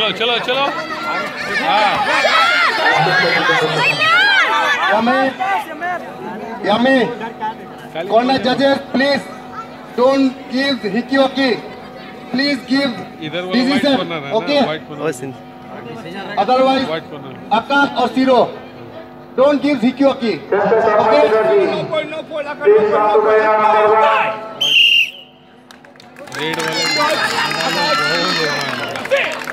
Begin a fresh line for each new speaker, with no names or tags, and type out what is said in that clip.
चलो चलो हाँ
Yummy. Corner judges, please don't give hiki-waki. Please give decision. Okay. Otherwise, Akash or Zero, don't give hiki-waki. Okay.
Red वाले